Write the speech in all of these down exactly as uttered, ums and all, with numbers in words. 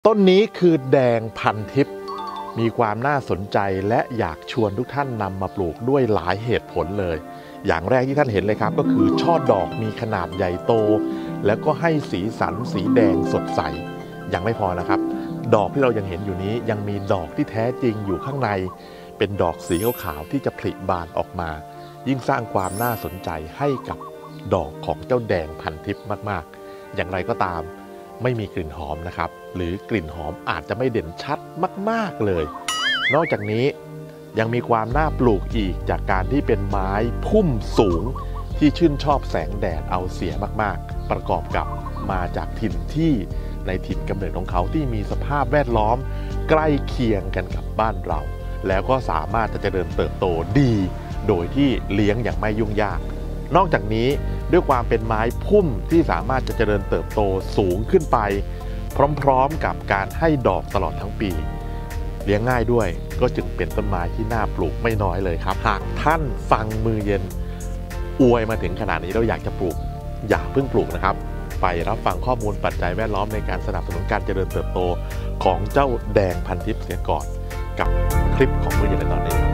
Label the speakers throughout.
Speaker 1: ต้นนี้คือแดงพันทิพย์มีความน่าสนใจและอยากชวนทุกท่านนำมาปลูกด้วยหลายเหตุผลเลยอย่างแรกที่ท่านเห็นเลยครับก็คือช่อดอกมีขนาดใหญ่โตแล้วก็ให้สีสันสีแดงสดใสยังไม่พอนะครับดอกที่เรายังเห็นอยู่นี้ยังมีดอกที่แท้จริงอยู่ข้างในเป็นดอกสีขาวๆที่จะผลิบานออกมายิ่งสร้างความน่าสนใจให้กับดอกของเจ้าแดงพันทิพย์มากๆอย่างไรก็ตามไม่มีกลิ่นหอมนะครับหรือกลิ่นหอมอาจจะไม่เด่นชัดมากๆเลยนอกจากนี้ยังมีความน่าปลูกอีกจากการที่เป็นไม้พุ่มสูงที่ชื่นชอบแสงแดดเอาเสียมากๆประกอบกับมาจากถิ่นที่ในถิ่นกำเนิดของเขาที่มีสภาพแวดล้อมใกล้เคียงกันกับบ้านเราแล้วก็สามารถจะเจริญเติบโตดีโดยที่เลี้ยงอย่างไม่ยุ่งยากนอกจากนี้ด้วยความเป็นไม้พุ่มที่สามารถจะเจริญเติบโตสูงขึ้นไปพร้อมๆกับการให้ดอกตลอดทั้งปีเลี้ยงง่ายด้วยก็จึงเป็นต้นไม้ที่น่าปลูกไม่น้อยเลยครับหากท่านฟังมือเย็นอวยมาถึงขนาดนี้เราอยากจะปลูกอย่าเพิ่งปลูกนะครับไปรับฟังข้อมูลปัจจัยแวดล้อมในการสนับสนุนการเจริญเติบโตของเจ้าแดงพันทิพย์เสียก่อนกับคลิปของมือเย็นในตอนนี้ครับ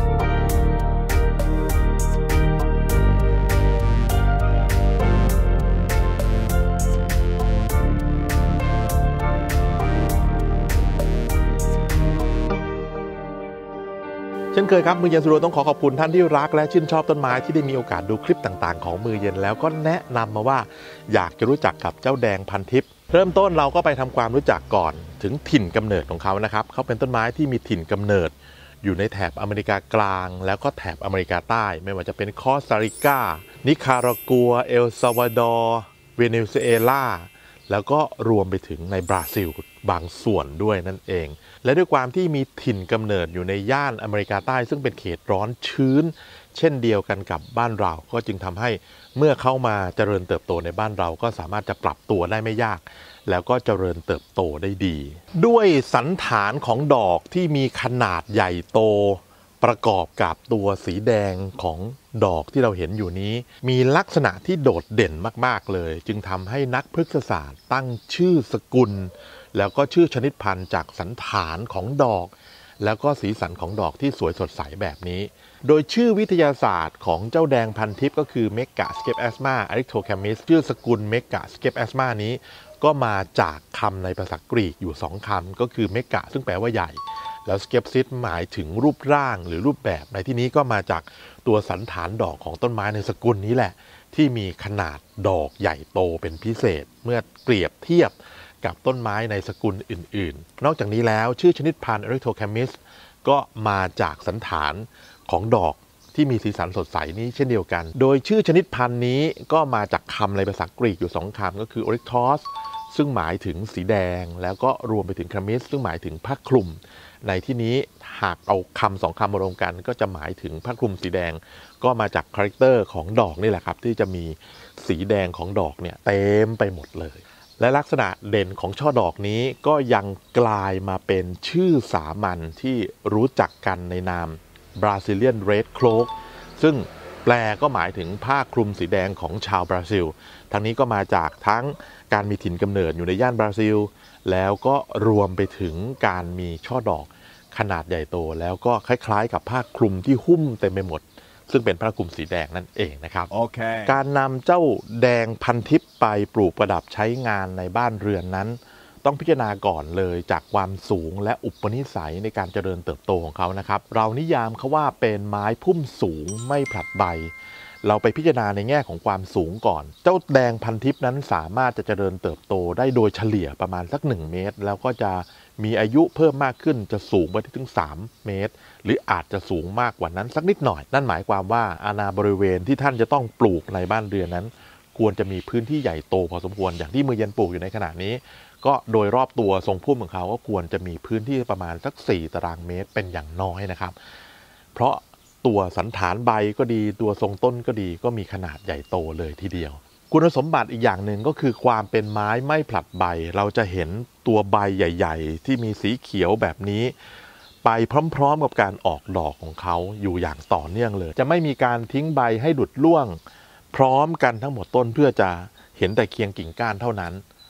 Speaker 1: เช่นเคยครับมือเย็นสุดต้องขอขอบคุณท่านที่รักและชื่นชอบต้นไม้ที่ได้มีโอกาสดูคลิปต่างๆของมือเย็นแล้วก็แนะนำมาว่าอยากจะรู้จักกับเจ้าแดงพันทิพย์เริ่มต้นเราก็ไปทำความรู้จักก่อนถึงถิ่นกำเนิดของเขานะครับเขาเป็นต้นไม้ที่มีถิ่นกำเนิดอยู่ในแถบอเมริกากลางแล้วก็แถบอเมริกาใต้ไม่ว่าจะเป็นคอสตาริกานิคารากัวเอลซัลวาดอร์เวเนซุเอลาแล้วก็รวมไปถึงในบราซิลบางส่วนด้วยนั่นเองและด้วยความที่มีถิ่นกำเนิดอยู่ในย่านอเมริกาใต้ซึ่งเป็นเขตร้อนชื้นเช่นเดียวกันกับบ้านเราก็จึงทำให้เมื่อเข้ามาเจริญเติบโตในบ้านเราก็สามารถจะปรับตัวได้ไม่ยากแล้วก็เจริญเติบโตได้ดีด้วยสันฐานของดอกที่มีขนาดใหญ่โตประกอบกับตัวสีแดงของดอกที่เราเห็นอยู่นี้มีลักษณะที่โดดเด่นมากๆเลยจึงทำให้นักพฤกษศาสตร์ตั้งชื่อสกุลแล้วก็ชื่อชนิดพันธุ์จากสันฐานของดอกแล้วก็สีสันของดอกที่สวยสดใสแบบนี้โดยชื่อวิทยาศาสตร์ของเจ้าแดงพันทิพย์ก็คือเมกะสเคปแอสมาอาริโทแคมิสชื่อสกุลเมกะสเคปแอสมานี้ก็มาจากคำในภาษากรีกอยู่สองคำก็คือเมกะซึ่งแปลว่าใหญ่แล้วสเคปซิสหมายถึงรูปร่างหรือรูปแบบในที่นี้ก็มาจากตัวสันฐานดอกของต้นไม้ในสกุลนี้แหละที่มีขนาดดอกใหญ่โตเป็นพิเศษเมื่อเปรียบเทียบกับต้นไม้ในสกุลอื่นๆนอกจากนี้แล้วชื่อชนิดพันธุ์ Erythrochemis ก็มาจากสันฐานของดอกที่มีสีสันสดใสนี้เช่นเดียวกันโดยชื่อชนิดพันธุ์นี้ก็มาจากคำในภาษากรีกอยู่สองคำก็คือ Oryctos ซึ่งหมายถึงสีแดงแล้วก็รวมไปถึง Chemis ซึ่งหมายถึงผ้าคลุมในที่นี้หากเอาคำสองคำมารวมกันก็จะหมายถึงผ้าคลุมสีแดงก็มาจากคาแรคเตอร์ของดอกนี่แหละครับที่จะมีสีแดงของดอกเนี่ยเต็มไปหมดเลยและลักษณะเด่นของช่อดอกนี้ก็ยังกลายมาเป็นชื่อสามัญที่รู้จักกันในนาม Brazilian Red Cloak ซึ่งแปลก็หมายถึงผ้าคลุมสีแดงของชาวบราซิลทั้งนี้ก็มาจากทั้งการมีถิ่นกำเนิดอยู่ในย่านบราซิลแล้วก็รวมไปถึงการมีช่อดอกขนาดใหญ่โตแล้วก็คล้ายๆกับผ้าคลุมที่หุ้มเต็มไปหมดซึ่งเป็นผ้าคลุมสีแดงนั่นเองนะครับ okay. การนำเจ้าแดงพันทิพย์ไปปลูกประดับใช้งานในบ้านเรือนนั้นต้องพิจารณาก่อนเลยจากความสูงและอุปนิสัยในการเจริญเติบโตของเขานะครับเรานิยามเขาว่าเป็นไม้พุ่มสูงไม่ผลัดใบเราไปพิจารณาในแง่ของความสูงก่อนเจ้าแดงพันทิพย์นั้นสามารถจะเจริญเติบโตได้โดยเฉลี่ยประมาณสักหนึ่งเมตรแล้วก็จะมีอายุเพิ่มมากขึ้นจะสูงไปถึงสามเมตรหรืออาจจะสูงมากกว่านั้นสักนิดหน่อยนั่นหมายความว่าอาณาบริเวณที่ท่านจะต้องปลูกในบ้านเรือนนั้นควรจะมีพื้นที่ใหญ่โตพอสมควรอย่างที่มือเย็นปลูกอยู่ในขณะนี้ก็โดยรอบตัวทรงพุ่มของเขาก็ควรจะมีพื้นที่ประมาณสักสี่ตารางเมตรเป็นอย่างน้อยนะครับเพราะตัวสันฐานใบก็ดีตัวทรงต้นก็ดีก็มีขนาดใหญ่โตเลยทีเดียวคุณสมบัติอีกอย่างหนึ่งก็คือความเป็นไม้ไม่ผลัดใบเราจะเห็นตัวใบใหญ่ๆที่มีสีเขียวแบบนี้ไปพร้อมๆกับการออกดอกของเขาอยู่อย่างต่อเนื่องเลยจะไม่มีการทิ้งใบให้หลุดร่วงพร้อมกันทั้งหมดต้นเพื่อจะเห็นแต่เคียงกิ่งก้านเท่านั้น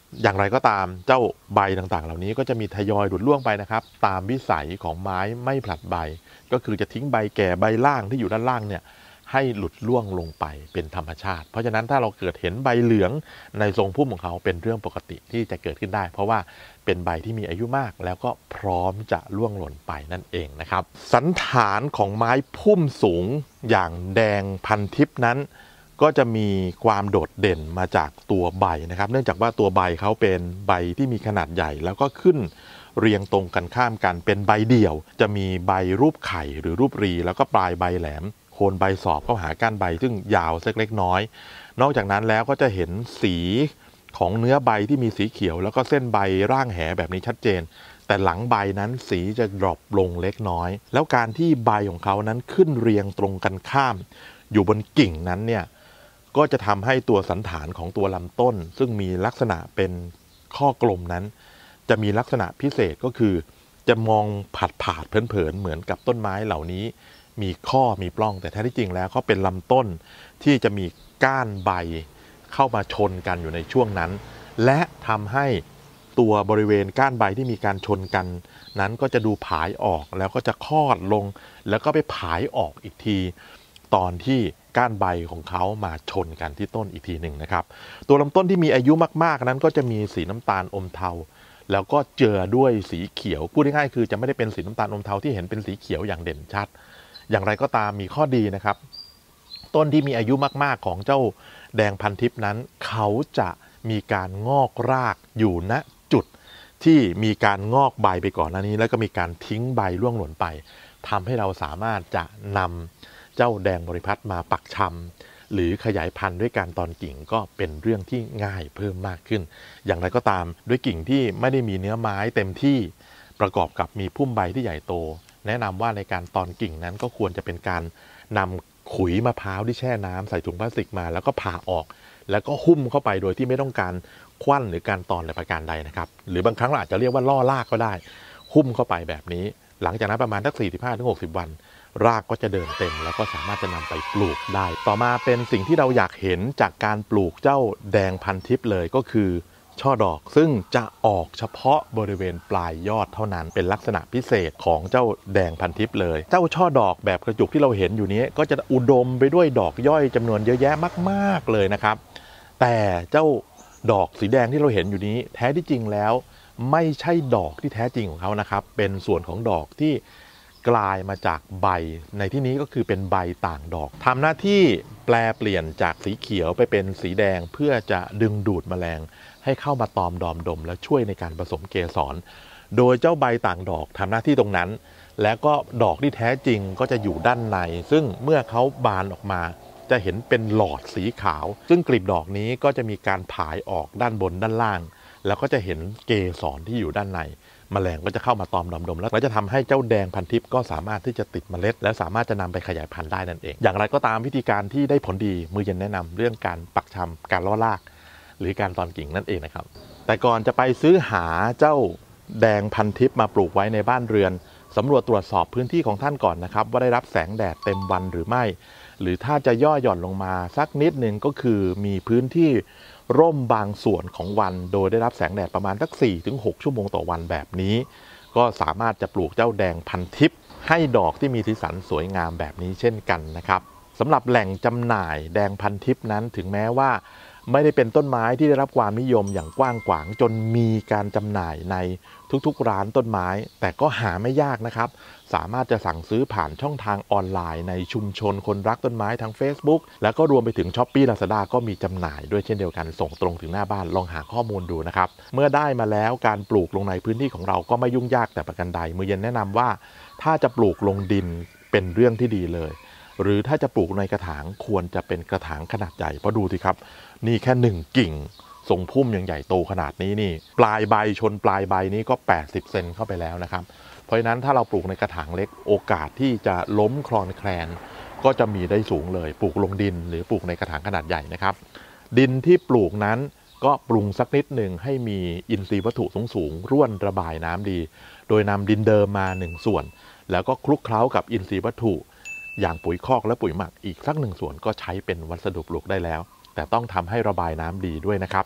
Speaker 1: อย่างไรก็ตามเจ้าใบต่างๆเหล่านี้ก็จะมีทยอยหลุดร่วงไปนะครับตามวิสัยของไม้ไม่ผลัดใบก็คือจะทิ้งใบแก่ใบล่างที่อยู่ด้านล่างเนี่ยให้หลุดร่วงลงไปเป็นธรรมชาติเพราะฉะนั้นถ้าเราเกิดเห็นใบเหลืองในทรงพุ่มของเขาเป็นเรื่องปกติที่จะเกิดขึ้นได้เพราะว่าเป็นใบที่มีอายุมากแล้วก็พร้อมจะร่วงหล่นไปนั่นเองนะครับสันฐานของไม้พุ่มสูงอย่างแดงพันทิพย์นั้นก็จะมีความโดดเด่นมาจากตัวใบนะครับเนื่องจากว่าตัวใบเขาเป็นใบที่มีขนาดใหญ่แล้วก็ขึ้นเรียงตรงกันข้ามกันเป็นใบเดี่ยวจะมีใบรูปไข่หรือรูปรีแล้วก็ปลายใบแหลมโคนใบสอบเข้าหาก้านใบซึ่งยาวสักเล็กน้อยนอกจากนั้นแล้วก็จะเห็นสีของเนื้อใบที่มีสีเขียวแล้วก็เส้นใบร่างแหแบบนี้ชัดเจนแต่หลังใบนั้นสีจะดรอปลงเล็กน้อยแล้วการที่ใบของเขานั้นขึ้นเรียงตรงกันข้ามอยู่บนกิ่งนั้นเนี่ยก็จะทำให้ตัวสันฐานของตัวลำต้นซึ่งมีลักษณะเป็นข้อกลมนั้นจะมีลักษณะพิเศษก็คือจะมองผาดผาดเผินๆเหมือนกับต้นไม้เหล่านี้มีข้อมีปล้องแต่แท้ที่จริงแล้วเขาเป็นลำต้นที่จะมีก้านใบเข้ามาชนกันอยู่ในช่วงนั้นและทำให้ตัวบริเวณก้านใบที่มีการชนกันนั้นก็จะดูผายออกแล้วก็จะคลอดลงแล้วก็ไปผายออกอีกทีตอนที่ก้านใบของเขามาชนกันที่ต้นอีกทีหนึ่งนะครับตัวลำต้นที่มีอายุมากๆนั้นก็จะมีสีน้ำตาลอมเทาแล้วก็เจือด้วยสีเขียวพูดง่ายๆคือจะไม่ได้เป็นสีน้ำตาลอมเทาที่เห็นเป็นสีเขียวอย่างเด่นชัดอย่างไรก็ตามมีข้อดีนะครับต้นที่มีอายุมากๆของเจ้าแดงพันทิพย์นั้นเขาจะมีการงอกรากอยู่ณจุดที่มีการงอกใบไปก่อนหน้านี้แล้วก็มีการทิ้งใบร่วงหล่นไปทำให้เราสามารถจะนำเจ้าแดงบริพัตรมาปักชำหรือขยายพันธุ์ด้วยการตอนกิ่งก็เป็นเรื่องที่ง่ายเพิ่มมากขึ้นอย่างไรก็ตามด้วยกิ่งที่ไม่ได้มีเนื้อไม้เต็มที่ประกอบกับมีพุ่มใบที่ใหญ่โตแนะนำว่าในการตอนกิ่งนั้นก็ควรจะเป็นการนำขุยมะพร้าวที่แช่น้ำใส่ถุงพลาสติกมาแล้วก็ผ่าออกแล้วก็หุ้มเข้าไปโดยที่ไม่ต้องการควันหรือการตอนในประการใดนะครับหรือบางครั้งเราอาจจะเรียกว่าล่อรากก็ได้หุ้มเข้าไปแบบนี้หลังจากนั้นประมาณสัก สี่สิบห้าถึงหกสิบ วันรากก็จะเดินเต็มแล้วก็สามารถจะนำไปปลูกได้ต่อมาเป็นสิ่งที่เราอยากเห็นจากการปลูกเจ้าแดงพันทิพย์เลยก็คือช่อดอกซึ่งจะออกเฉพาะบริเวณปลายยอดเท่านั้นเป็นลักษณะพิเศษของเจ้าแดงพันทิพย์เลยเจ้าช่อดอกแบบกระจุกที่เราเห็นอยู่นี้ก็จะอุดมไปด้วยดอกย่อยจำนวนเยอะแยะมากๆเลยนะครับแต่เจ้าดอกสีแดงที่เราเห็นอยู่นี้แท้ที่จริงแล้วไม่ใช่ดอกที่แท้จริงของเขานะครับเป็นส่วนของดอกที่กลายมาจากใบในที่นี้ก็คือเป็นใบต่างดอกทำหน้าที่แปลเปลี่ยนจากสีเขียวไปเป็นสีแดงเพื่อจะดึงดูดแมลงให้เข้ามาตอมดอมดมและช่วยในการผสมเกสรโดยเจ้าใบต่างดอกทำหน้าที่ตรงนั้นและก็ดอกที่แท้จริงก็จะอยู่ด้านในซึ่งเมื่อเขาบานออกมาจะเห็นเป็นหลอดสีขาวซึ่งกลีบดอกนี้ก็จะมีการผายออกด้านบนด้านล่างแล้วก็จะเห็นเกสรที่อยู่ด้านในแมลงก็จะเข้ามาตอมดอมดมแล้วจะทำให้เจ้าแดงพันทิพย์ก็สามารถที่จะติดเมล็ดและสามารถจะนำไปขยายพันธุ์ได้นั่นเองอย่างไรก็ตามวิธีการที่ได้ผลดีมือเย็นแนะนำเรื่องการปักชำการล่อรากหรือการตอนกิ่งนั่นเองนะครับแต่ก่อนจะไปซื้อหาเจ้าแดงพันทิพย์มาปลูกไว้ในบ้านเรือนสำรวจตรวจสอบพื้นที่ของท่านก่อนนะครับว่าได้รับแสงแดดเต็มวันหรือไม่หรือถ้าจะย่อหย่อนลงมาสักนิดหนึ่งก็คือมีพื้นที่ร่มบางส่วนของวันโดยได้รับแสงแดดประมาณสัก สี่ถึงหก ชั่วโมงต่อวันแบบนี้ก็สามารถจะปลูกเจ้าแดงพันทิพย์ให้ดอกที่มีสีสันสวยงามแบบนี้เช่นกันนะครับสำหรับแหล่งจำหน่ายแดงพันทิพย์นั้นถึงแม้ว่าไม่ได้เป็นต้นไม้ที่ได้รับความนิยมอย่างกว้างขวางจนมีการจำหน่ายในทุกๆร้านต้นไม้แต่ก็หาไม่ยากนะครับสามารถจะสั่งซื้อผ่านช่องทางออนไลน์ในชุมชนคนรักต้นไม้ทาง Facebook แล้วก็รวมไปถึง Shopee Lazada ก็มีจำหน่ายด้วยเช่นเดียวกันส่งตรงถึงหน้าบ้านลองหาข้อมูลดูนะครับเมื่อได้มาแล้วการปลูกลงในพื้นที่ของเราก็ไม่ยุ่งยากแต่ประการใดมือเย็นแนะนำว่าถ้าจะปลูกลงดินเป็นเรื่องที่ดีเลยหรือถ้าจะปลูกในกระถางควรจะเป็นกระถางขนาดใหญ่เพราะดูสิครับนี่แค่หนึ่งกิ่งทรงพุ่มอย่างใหญ่โตขนาดนี้นี่ปลายใบชนปลายใบนี้ก็แปดสิบเซนเข้าไปแล้วนะครับเพราะฉะนั้นถ้าเราปลูกในกระถางเล็กโอกาสที่จะล้มคลอนแคลนก็จะมีได้สูงเลยปลูกลงดินหรือปลูกในกระถางขนาดใหญ่นะครับดินที่ปลูกนั้นก็ปรุงสักนิดหนึ่งให้มีอินทรีย์วัตถุสูงๆร่วนระบายน้ำดีโดยนำดินเดิมมาหนึ่งส่วนแล้วก็คลุกเคล้ากับอินทรีย์วัตถุอย่างปุ๋ยคอกและปุ๋ยหมักอีกสักหนึ่งส่วนก็ใช้เป็นวัสดุปลูกได้แล้วแต่ต้องทำให้ระบายน้ำดีด้วยนะครับ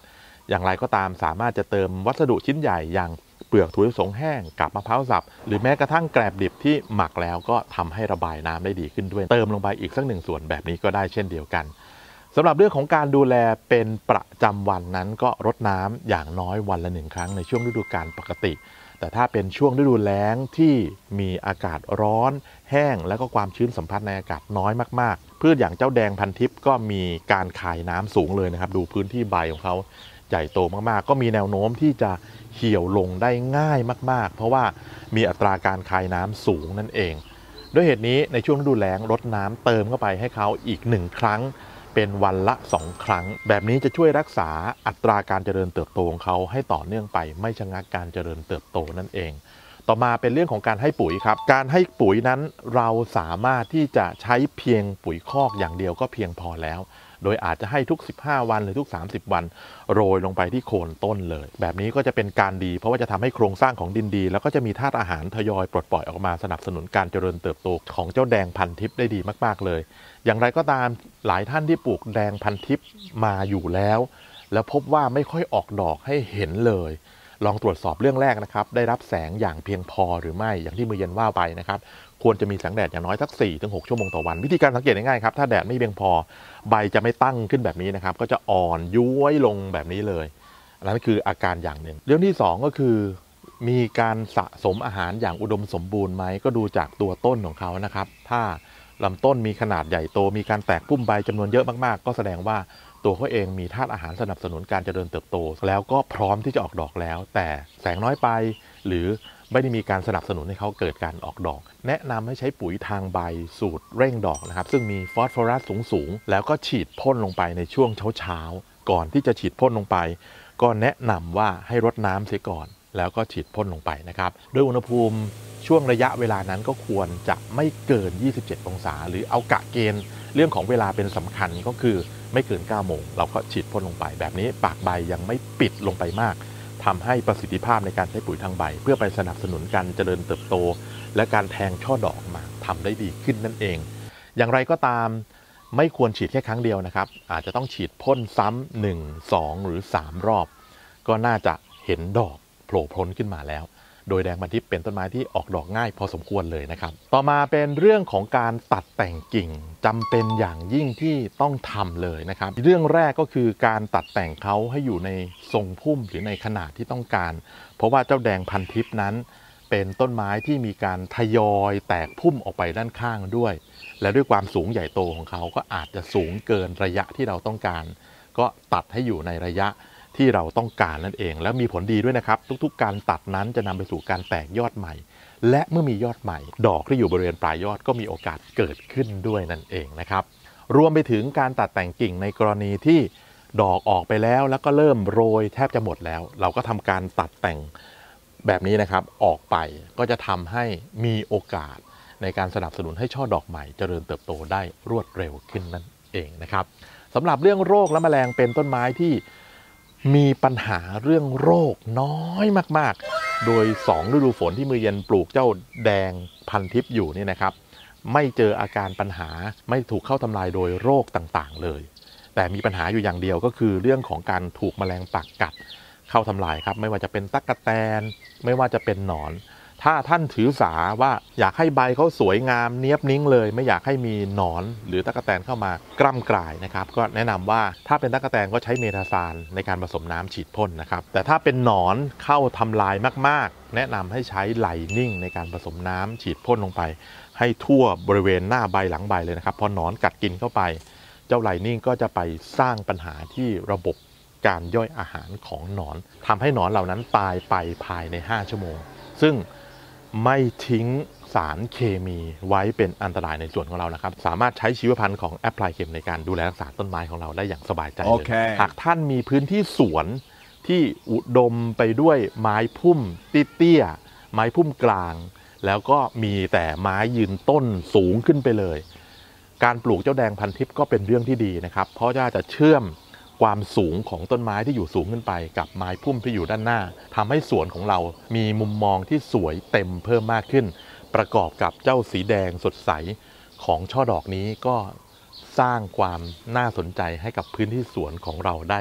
Speaker 1: อย่างไรก็ตามสามารถจะเติมวัสดุชิ้นใหญ่อย่างเปลือกถั่วลิสงแห้งกับมะพร้าวสับหรือแม้กระทั่งแกลบดิบที่หมักแล้วก็ทำให้ระบายน้ำได้ดีขึ้นด้วยเติมลงไปอีกสักหนึ่งส่วนแบบนี้ก็ได้เช่นเดียวกันสำหรับเรื่องของการดูแลเป็นประจำวันนั้นก็รดน้ำอย่างน้อยวันละหนึ่งครั้งในช่วงฤดูกาลปกติแต่ถ้าเป็นช่วงฤดูแล้งที่มีอากาศร้อนแห้งแล้วก็ความชื้นสัมผัสในอากาศน้อยมากๆพืชอย่างเจ้าแดงพันทิพย์ก็มีการคายน้ำสูงเลยนะครับดูพื้นที่ใบของเขาใหญ่โตมากๆก็มีแนวโน้มที่จะเหี่ยวลงได้ง่ายมากๆเพราะว่ามีอัตราการคายน้ำสูงนั่นเองด้วยเหตุนี้ในช่วงฤดูแล้งรดน้ำเติมเข้าไปให้เขาอีกหนึ่งครั้งเป็นวันละสองครั้งแบบนี้จะช่วยรักษาอัตราการเจริญเติบโตของเขาให้ต่อเนื่องไปไม่ชะงักการเจริญเติบโตนั่นเองต่อมาเป็นเรื่องของการให้ปุ๋ยครับการให้ปุ๋ยนั้นเราสามารถที่จะใช้เพียงปุ๋ยคอกอย่างเดียวก็เพียงพอแล้วโดยอาจจะให้ทุกสิบห้าวันหรือทุกสามสิบวันโรยลงไปที่โคนต้นเลยแบบนี้ก็จะเป็นการดีเพราะว่าจะทำให้โครงสร้างของดินดีแล้วก็จะมีธาตุอาหารทยอยปลดปล่อยออกมาสนับสนุนการเจริญเติบโตของเจ้าแดงพันทิพย์ได้ดีมากๆเลยอย่างไรก็ตามหลายท่านที่ปลูกแดงพันทิพย์มาอยู่แล้วแล้วพบว่าไม่ค่อยออกดอกให้เห็นเลยลองตรวจสอบเรื่องแรกนะครับได้รับแสงอย่างเพียงพอหรือไม่อย่างที่มือเย็นว่าไปนะครับควรจะมีแสงแดดอย่างน้อยสัก สี่ถึงหก ชั่วโมงต่อวันวิธีการสังเกตง่ายๆครับถ้าแดดไม่เพียงพอใบจะไม่ตั้งขึ้นแบบนี้นะครับก็จะอ่อนย้วยลงแบบนี้เลยนั่นคืออาการอย่างหนึ่งเรื่องที่สองก็คือมีการสะสมอาหารอย่างอุดมสมบูรณ์ไหมก็ดูจากตัวต้นของเขานะครับถ้าลำต้นมีขนาดใหญ่โตมีการแตกพุ่มใบจำนวนเยอะมากๆก็แสดงว่าตัวเขาเองมีธาตุอาหารสนับสนุนการเจริญเติบโตแล้วก็พร้อมที่จะออกดอกแล้วแต่แสงน้อยไปหรือไม่ได้มีการสนับสนุนให้เขาเกิดการออกดอกแนะนำให้ใช้ปุ๋ยทางใบสูตรเร่งดอกนะครับซึ่งมีฟอสฟอรัสสูงๆแล้วก็ฉีดพ่นลงไปในช่วงเช้าๆก่อนที่จะฉีดพ่นลงไปก็แนะนำว่าให้รดน้ำเสียก่อนแล้วก็ฉีดพ่นลงไปนะครับด้วยอุณหภูมิช่วงระยะเวลานั้นก็ควรจะไม่เกินยี่สิบเจ็ดองศาหรือเอากะเกณฑ์เรื่องของเวลาเป็นสำคัญก็คือไม่เกินเก้าโมงเราก็ฉีดพ่นลงไปแบบนี้ปากใบยังไม่ปิดลงไปมากทำให้ประสิทธิภาพในการใช้ปุ๋ยทางใบเพื่อไปสนับสนุนการเจริญเติบโตและการแทงช่อดอกมาทำได้ดีขึ้นนั่นเองอย่างไรก็ตามไม่ควรฉีดแค่ครั้งเดียวนะครับอาจจะต้องฉีดพ่นซ้ำหนึ่ง สองหรือสามรอบก็น่าจะเห็นดอกโผล่พ้นขึ้นมาแล้วโดยแดงพันทิพย์เป็นต้นไม้ที่ออกดอกง่ายพอสมควรเลยนะครับต่อมาเป็นเรื่องของการตัดแต่งกิ่งจำเป็นอย่างยิ่งที่ต้องทำเลยนะครับเรื่องแรกก็คือการตัดแต่งเขาให้อยู่ในทรงพุ่มหรือในขนาดที่ต้องการเพราะว่าเจ้าแดงพันทิพย์นั้นเป็นต้นไม้ที่มีการทยอยแตกพุ่มออกไปด้านข้างด้วยและด้วยความสูงใหญ่โตของเขาก็อาจจะสูงเกินระยะที่เราต้องการก็ตัดให้อยู่ในระยะที่เราต้องการนั่นเองแล้วมีผลดีด้วยนะครับทุกๆการตัดนั้นจะนำไปสู่การแตกยอดใหม่และเมื่อมียอดใหม่ดอกที่อยู่บริเวณปลายยอดก็มีโอกาสเกิดขึ้นด้วยนั่นเองนะครับรวมไปถึงการตัดแต่งกิ่งในกรณีที่ดอกออกไปแล้วแล้วก็เริ่มโรยแทบจะหมดแล้วเราก็ทำการตัดแต่งแบบนี้นะครับออกไปก็จะทำให้มีโอกาสในการสนับสนุนให้ช่อดอกใหม่เจริญเติบโตได้รวดเร็วขึ้นนั่นเองนะครับสำหรับเรื่องโรคและแมลงเป็นต้นไม้ที่มีปัญหาเรื่องโรคน้อยมากๆโดยสองฤดูฝนที่มือเย็นปลูกเจ้าแดงพันทิพย์อยู่นี่นะครับไม่เจออาการปัญหาไม่ถูกเข้าทำลายโดยโรคต่างๆเลยแต่มีปัญหาอยู่อย่างเดียวก็คือเรื่องของการถูกแมลงปักกัดเข้าทำลายครับไม่ว่าจะเป็นตั๊กแตนไม่ว่าจะเป็นหนอนถ้าท่านถือสาว่าอยากให้ใบเขาสวยงามเนียบนิ้งเลยไม่อยากให้มีหนอนหรือตั๊กแตนเข้ามากร่ำกร่ายนะครับก็แนะนำว่าถ้าเป็นตั๊กแตนก็ใช้เมทาซานในการผสมน้ำฉีดพ่นนะครับแต่ถ้าเป็นหนอนเข้าทำลายมากๆแนะนำให้ใช้ไลนิ่งในการผสมน้ำฉีดพ่นลงไปให้ทั่วบริเวณหน้าใบหลังใบเลยนะครับพอหนอนกัดกินเข้าไปเจ้าไลนิ่งก็จะไปสร้างปัญหาที่ระบบการย่อยอาหารของหนอนทำให้หนอนเหล่านั้นตายไปภายในห้าชั่วโมงซึ่งไม่ทิ้งสารเคมีไว้เป็นอันตรายในส่วนของเรานะครับสามารถใช้ชีวพันธุ์ของแอปพลายเคมในการดูแลรักษาต้นไม้ของเราได้อย่างสบายใจเลย okay. หากท่านมีพื้นที่สวนที่อุดมไปด้วยไม้พุ่มเตี้ยๆไม้พุ่มกลางแล้วก็มีแต่ไม้ยืนต้นสูงขึ้นไปเลยการปลูกเจ้าแดงพันทิพย์ก็เป็นเรื่องที่ดีนะครับเพราะว่าจะเชื่อมความสูงของต้นไม้ที่อยู่สูงขึ้นไปกับไม้พุ่มที่อยู่ด้านหน้าทำให้สวนของเรามีมุมมองที่สวยเต็มเพิ่มมากขึ้นประกอบกับเจ้าสีแดงสดใสของช่อดอกนี้ก็สร้างความน่าสนใจให้กับพื้นที่สวนของเราได้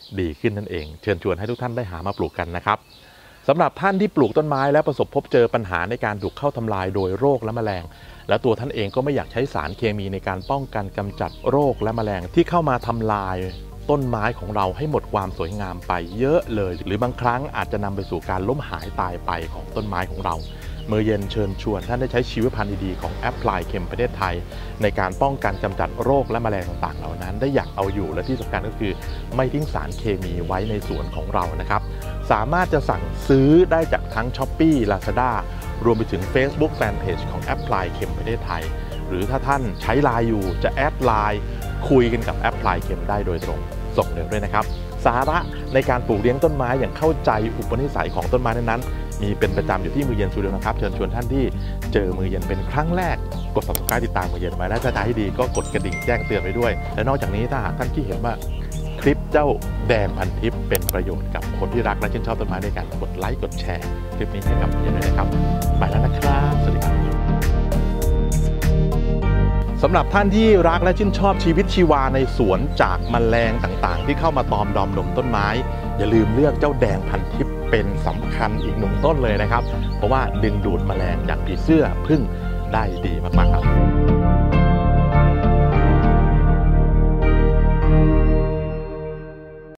Speaker 1: ดีขึ้นนั่นเองเชิญชวนให้ทุกท่านได้หามาปลูกกันนะครับสำหรับท่านที่ปลูกต้นไม้และประสบพบเจอปัญหาในการถูกเข้าทำลายโดยโรคและแมลงและตัวท่านเองก็ไม่อยากใช้สารเคมีในการป้องกันกำจัดโรคและแมลงที่เข้ามาทำลายต้นไม้ของเราให้หมดความสวยงามไปเยอะเลยหรือบางครั้งอาจจะนำไปสู่การล้มหายตายไปของต้นไม้ของเรามือเย็นเชิญชวนท่านได้ใช้ชีวพันธุ์ดีๆของแอปพลายเคมประเทศไทยในการป้องกันกำจัดโรคและแมลงต่างๆเหล่านั้นได้อย่างเอาอยู่และที่สำคัญก็คือไม่ทิ้งสารเคมีไว้ในสวนของเรานะครับสามารถจะสั่งซื้อได้จากทั้ง ช้อปปี้ ลาซาด้า รวมไปถึง Facebook Fanpage ของแอปพลายเคมประเทศไทยหรือถ้าท่านใช้ ไลน์ อยู่จะแอดไลน์คุยกันกับแอปพลายเคมได้โดยตรงส่งเร็วด้วยนะครับสาระในการปลูกเลี้ยงต้นไม้อย่างเข้าใจอุปนิสัยของต้นไม้นั้นๆมีเป็นประจำอยู่ที่มือเย็นสตูดิโอนะครับเชิญชวนท่านที่เจอมือเย็นเป็นครั้งแรกกด ซับสไครบ์ ติดตามมือเย็นไว้และถ้าจะให้ดีก็กดกระดิ่งแจ้งเตือนไว้ด้วยและนอกจากนี้ถ้าหากท่านที่เห็นว่าคลิปเจ้าแดงพันทิพย์เป็นประโยชน์กับคนที่รักและชื่นชอบต้นไม้ด้วยกันกดไลค์กดแชร์คลิปนี้ให้กับมือเย็นด้วยนะครับไปแล้วนะครับสวัสดีครับสำหรับท่านที่รักและชื่นชอบชีวิตชีวาในสวนจากแมลงต่างๆที่เข้ามาตอมดอมดมต้นไม้อย่าลืมเลือกเจ้าแดงพันทิพย์เป็นสำคัญอีกหนึ่งต้นเลยนะครับเพราะว่าดึงดูดแมลงอย่างผีเสื้อผึ้งได้ดี